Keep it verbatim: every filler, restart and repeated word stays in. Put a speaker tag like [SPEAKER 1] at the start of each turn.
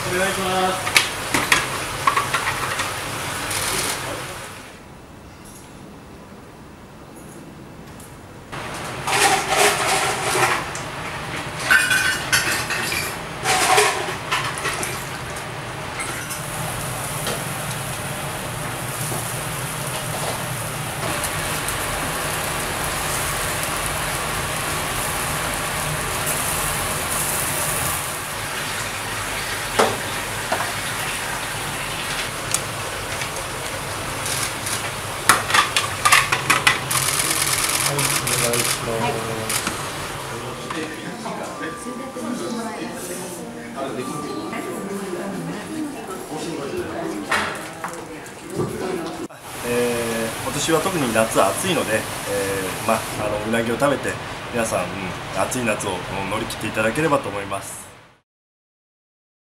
[SPEAKER 1] お願いします。
[SPEAKER 2] えー、今年は特に夏暑いので、えーまあ、あのうなぎを食べて皆さん、うん、暑い夏を乗り切っていただければと思います。